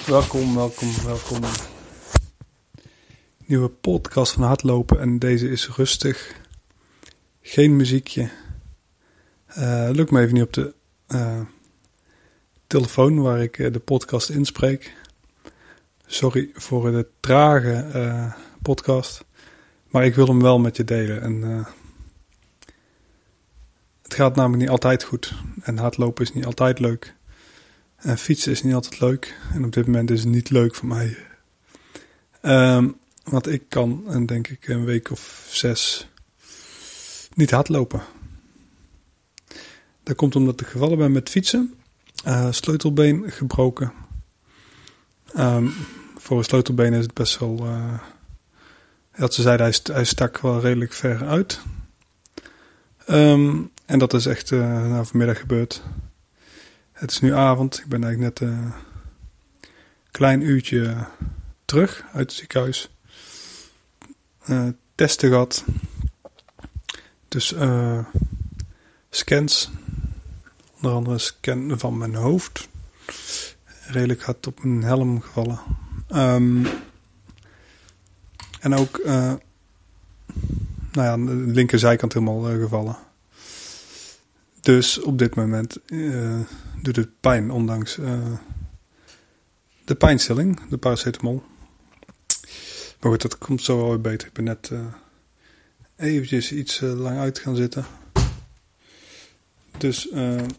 Welkom. Nieuwe podcast van Hardlopen en deze is rustig. Geen muziekje. Lukt me even niet op de telefoon waar ik de podcast inspreek. Sorry voor de trage podcast, maar ik wil hem wel met je delen. En het gaat namelijk niet altijd goed en hardlopen is niet altijd leuk. En fietsen is niet altijd leuk. En op dit moment is het niet leuk voor mij. Want ik kan, en denk ik, een week of 6 niet hardlopen. Dat komt omdat ik gevallen ben met fietsen. Sleutelbeen gebroken. Voor een sleutelbeen is het best wel... dat ze zeiden, hij stak wel redelijk ver uit. En dat is echt vanmiddag gebeurd. Het is nu avond. Ik ben eigenlijk net een klein uurtje terug uit het ziekenhuis. Testen gehad. Dus scans. Onder andere een scan van mijn hoofd. Redelijk hard op mijn helm gevallen. En ook de linkerzijkant helemaal gevallen. Dus op dit moment doet het pijn, ondanks de pijnstilling, de paracetamol. Maar goed, dat komt zo wel weer beter. Ik ben net eventjes iets lang uit gaan zitten. Dus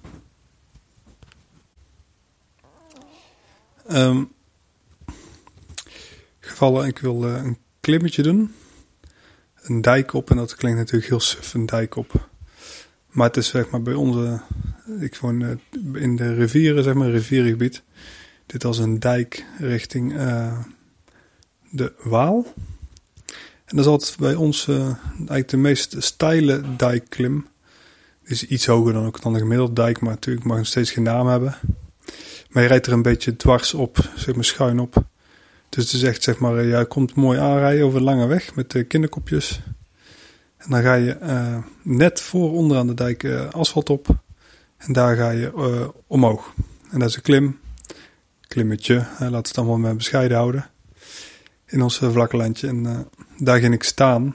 gevallen, ik wil een klimmetje doen. Een dijk op, en dat klinkt natuurlijk heel suf, een dijk op. Maar het is zeg maar bij onze, ik woon in de rivieren, zeg maar, rivierengebied. Dit als een dijk richting de Waal. En dat is altijd bij ons eigenlijk de meest steile dijkklim. Die is iets hoger dan de gemiddelde dijk, maar natuurlijk mag nog steeds geen naam hebben. Maar je rijdt er een beetje dwars op, zeg maar schuin op. Dus het is echt, zeg maar, je komt mooi aanrijden over een lange weg met de kinderkopjes. En dan ga je net voor onderaan de dijk asfalt op. En daar ga je omhoog. En dat is een klimmetje. Laten we het allemaal maar bescheiden houden. In ons vlakke landje. En daar ging ik staan.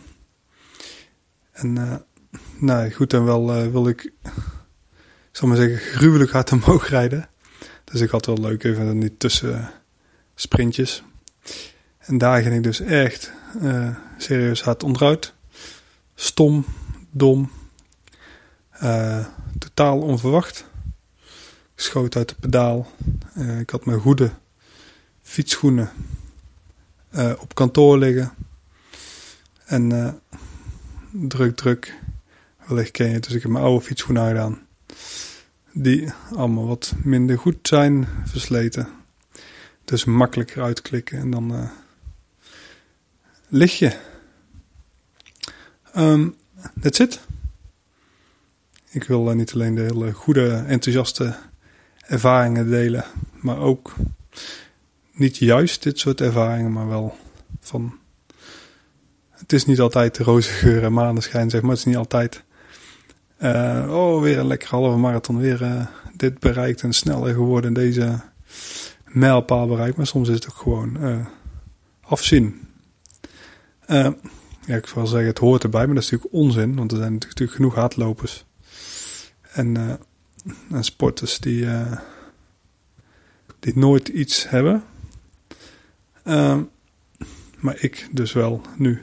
En goed en wel wil ik, zal maar zeggen, gruwelijk hard omhoog rijden. Dus ik had wel leuk even niet tussen sprintjes. En daar ging ik dus echt serieus hard onderuit. Stom, dom, totaal onverwacht. Ik schoot uit de pedaal. Ik had mijn goede fietsschoenen op kantoor liggen. En druk. Wellicht ken je het, dus ik heb mijn oude fietsschoenen aangedaan. Die allemaal wat minder goed zijn, versleten. Dus makkelijker uitklikken en dan lig je. That's it. Ik wil niet alleen de hele goede, enthousiaste ervaringen delen, maar ook niet juist dit soort ervaringen, maar wel van... Het is niet altijd de roze geur en maneschijn, zeg maar. Het is niet altijd... weer een lekker halve marathon, weer dit bereikt en sneller geworden en deze mijlpaal bereikt. Maar soms is het ook gewoon afzien. Ik wil zeggen, het hoort erbij, maar dat is natuurlijk onzin. Want er zijn natuurlijk genoeg hardlopers. En sporters die nooit iets hebben. Maar ik dus wel nu.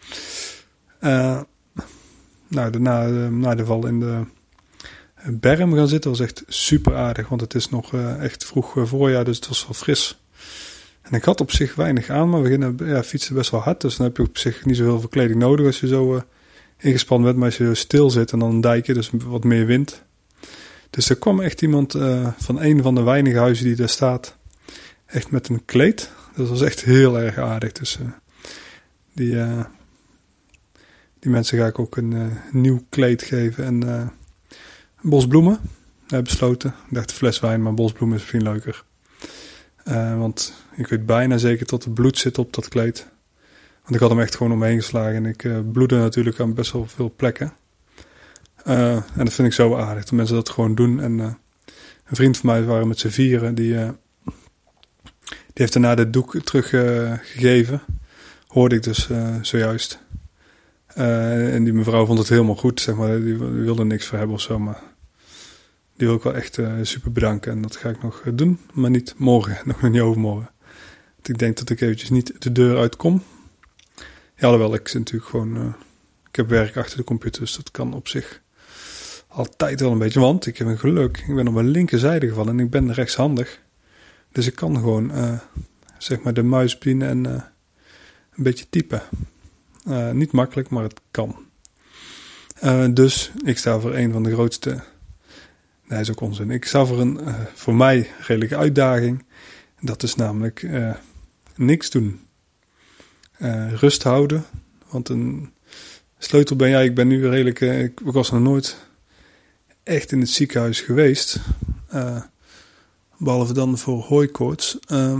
Na de val in de berm gaan zitten was echt super aardig. Want het is nog echt vroeg voorjaar, dus het was wel fris. En ik had op zich weinig aan, maar we gingen fietsen best wel hard. Dus dan heb je op zich niet zoveel verkleding nodig als je zo ingespannen bent. Maar als je zo stil zit en dan een dijkje, dus wat meer wind. Dus er kwam echt iemand van een van de weinige huizen die daar staat. Echt met een kleed. Dat was echt heel erg aardig. Dus die mensen ga ik ook een nieuw kleed geven. En een bos bloemen. Ik heb besloten. Ik dacht een fles wijn, maar bosbloemen is misschien leuker. Want ik weet bijna zeker dat er bloed zit op dat kleed. Want ik had hem echt gewoon omheen geslagen. En ik bloedde natuurlijk aan best wel veel plekken. En dat vind ik zo aardig. Dat mensen dat gewoon doen. En een vriend van mij waren met z'n vieren. Die heeft daarna de doek teruggegeven. Hoorde ik dus zojuist. En die mevrouw vond het helemaal goed, zeg maar. Die wilde niks voor hebben of zo, maar die wil ik wel echt super bedanken. En dat ga ik nog doen, maar niet morgen, nog niet overmorgen. Want ik denk dat ik eventjes niet de deur uitkom. Ja, alhoewel, ik zit natuurlijk gewoon... ik heb werk achter de computer, dus dat kan op zich altijd wel een beetje. Want ik heb een geluk, ik ben op mijn linkerzijde gevallen en ik ben rechtshandig. Dus ik kan gewoon, zeg maar, de muis bedienen en een beetje typen. Niet makkelijk, maar het kan. Dus ik sta voor een van de grootste... Nee, is ook onzin. Ik sta voor een, voor mij, redelijke uitdaging. Dat is namelijk niks doen. Rust houden. Want een sleutel ben jij. Ik ben nu redelijk... ik was nog nooit echt in het ziekenhuis geweest. Behalve dan voor hooikoorts.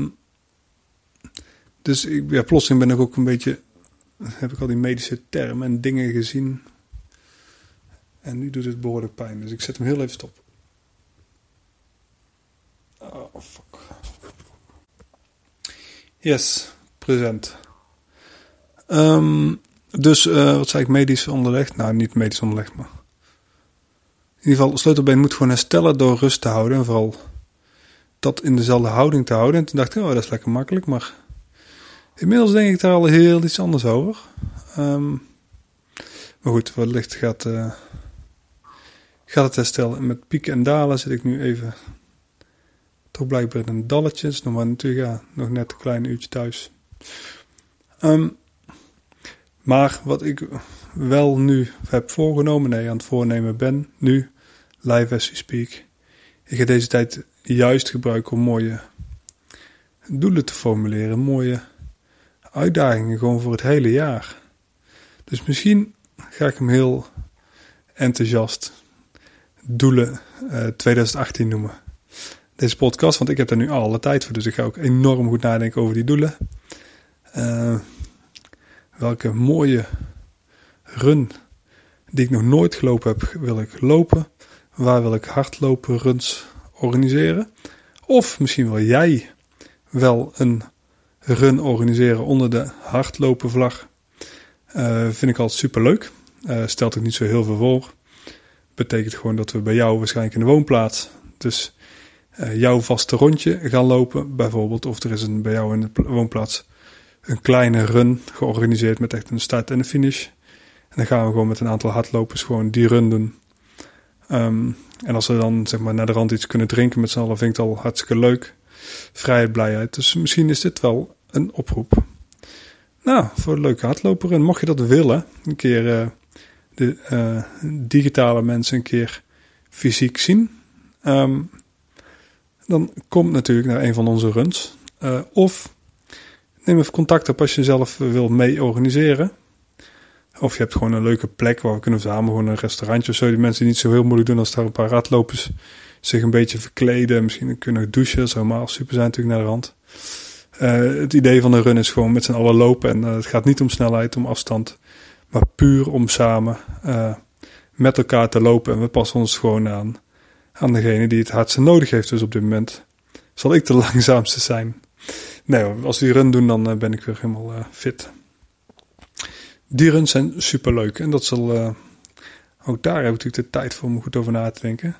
Dus plotseling ben ik ook een beetje... Heb ik al die medische termen en dingen gezien. En nu doet het behoorlijk pijn. Dus ik zet hem heel even stop. Oh, fuck. Yes, present. Dus, wat zei ik, medisch onderlegd? Nou, niet medisch onderlegd, maar... In ieder geval, sleutelbeen moet gewoon herstellen door rust te houden. En vooral dat in dezelfde houding te houden. En toen dacht ik, dat is lekker makkelijk. Maar inmiddels denk ik daar al heel iets anders over. Maar goed, wellicht gaat het herstellen. En met pieken en dalen zit ik nu even... Toch blijkbaar in een dalletje. Dus nog maar natuurlijk, nog net een klein uurtje thuis. Maar wat ik wel nu heb voorgenomen, aan het voornemen ben, nu, live as we speak. Ik ga deze tijd juist gebruiken om mooie doelen te formuleren. Mooie uitdagingen, gewoon voor het hele jaar. Dus misschien ga ik hem heel enthousiast doelen 2018 noemen. Deze podcast, want ik heb daar nu alle tijd voor. Dus ik ga ook enorm goed nadenken over die doelen. Welke mooie run die ik nog nooit gelopen heb, wil ik lopen. Waar wil ik hardlopen runs organiseren? Of misschien wil jij wel een run organiseren onder de hardlopen vlag. Vind ik altijd superleuk. Stelt ook niet zo heel veel voor. Betekent gewoon dat we bij jou waarschijnlijk in de woonplaats... Dus jouw vaste rondje gaan lopen bijvoorbeeld. Of er is bij jou in de woonplaats een kleine run georganiseerd met echt een start en een finish. En dan gaan we gewoon met een aantal hardlopers gewoon die run doen. En als we dan zeg maar naar de rand iets kunnen drinken met z'n allen, vind ik het al hartstikke leuk. Vrijheid, blijheid. Dus misschien is dit wel een oproep. Nou, voor een leuke hardloper. En mocht je dat willen, een keer de digitale mensen een keer fysiek zien... dan kom natuurlijk naar een van onze runs. Of neem even contact op als je zelf wil mee organiseren. Of je hebt gewoon een leuke plek waar we kunnen samen gewoon een restaurantje of zo. Die mensen die niet zo heel moeilijk doen als daar een paar hardlopers zich een beetje verkleden. Misschien kunnen douchen. Dat zou helemaal super zijn natuurlijk naar de rand. Het idee van de run is gewoon met z'n allen lopen. En het gaat niet om snelheid, om afstand. Maar puur om samen met elkaar te lopen. En we passen ons gewoon aan degene die het hardste nodig heeft. Dus op dit moment zal ik de langzaamste zijn. Nee, als die run doen, dan ben ik weer helemaal fit. Die runs zijn superleuk. En dat zal... ook daar heb ik natuurlijk de tijd voor om goed over na te denken.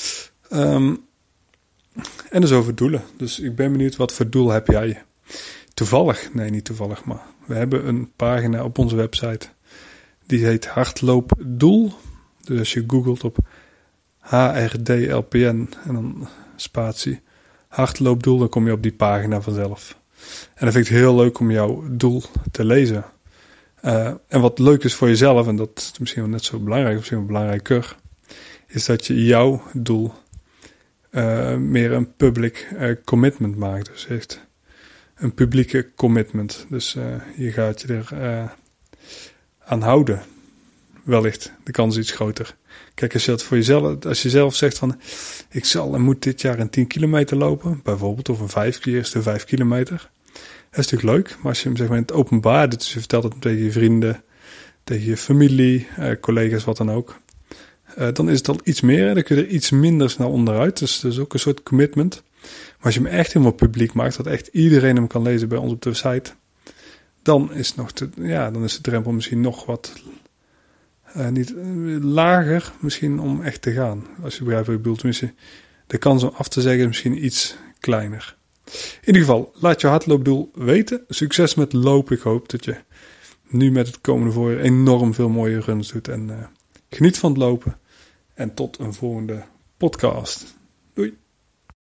En dus over doelen. Dus ik ben benieuwd, wat voor doel heb jij? Toevallig, nee niet toevallig, maar we hebben een pagina op onze website. Die heet Hardloopdoel. Dus als je googelt op HRDLPN en dan spatie hardloopdoel, dan kom je op die pagina vanzelf. En dan vind ik het heel leuk om jouw doel te lezen. En wat leuk is voor jezelf, en dat is misschien wel net zo belangrijk, misschien wel belangrijker, is dat je jouw doel meer een public commitment maakt. Dus echt een publieke commitment. Dus je gaat je er aan houden. Wellicht, de kans is iets groter. Kijk, als je dat voor jezelf, als je zelf zegt van, ik zal en moet dit jaar een 10 kilometer lopen, bijvoorbeeld, of een eerste 5 kilometer. Dat is natuurlijk leuk, maar als je hem zeg maar in het openbaar doet, dus je vertelt het tegen je vrienden, tegen je familie, collega's, wat dan ook, dan is het al iets meer. Dan kun je er iets minder snel onderuit. Dus dat is ook een soort commitment. Maar als je hem echt helemaal publiek maakt, dat echt iedereen hem kan lezen bij ons op de site, dan is, dan is de drempel misschien nog wat niet lager misschien om echt te gaan. Als je begrijpt wat ik bedoel, tenminste, de kans om af te zeggen is misschien iets kleiner. In ieder geval, laat je hardloopdoel weten. Succes met lopen. Ik hoop dat je nu met het komende voorjaar enorm veel mooie runs doet. En geniet van het lopen. En tot een volgende podcast. Doei!